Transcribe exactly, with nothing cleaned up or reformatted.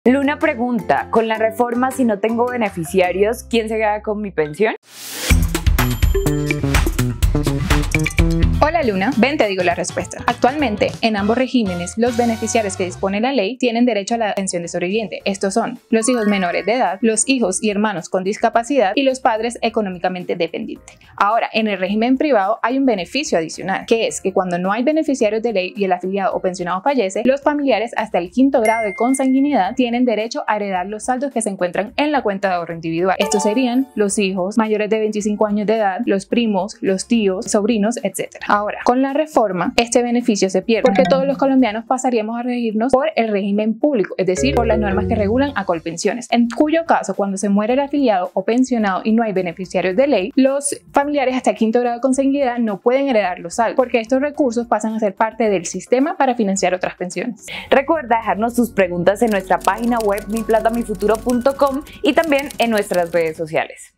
Luna pregunta, con la reforma, si no tengo beneficiarios, ¿quién se queda con mi pensión? Hola Luna, ven te digo la respuesta. Actualmente, en ambos regímenes, los beneficiarios que dispone la ley tienen derecho a la pensión de sobreviviente. Estos son los hijos menores de edad, los hijos y hermanos con discapacidad y los padres económicamente dependientes. Ahora, en el régimen privado hay un beneficio adicional, que es que cuando no hay beneficiarios de ley y el afiliado o pensionado fallece, los familiares hasta el quinto grado de consanguinidad tienen derecho a heredar los saldos que se encuentran en la cuenta de ahorro individual. Estos serían los hijos mayores de veinticinco años de edad, los primos, los tíos, sobrinos, etcétera. Ahora, con la reforma, este beneficio se pierde porque todos los colombianos pasaríamos a regirnos por el régimen público, es decir, por las normas que regulan a Colpensiones, en cuyo caso, cuando se muere el afiliado o pensionado y no hay beneficiarios de ley, los familiares hasta el quinto grado de consanguinidad no pueden heredar los saldos, porque estos recursos pasan a ser parte del sistema para financiar otras pensiones. Recuerda dejarnos tus preguntas en nuestra página web mi plata mi futuro punto com y también en nuestras redes sociales.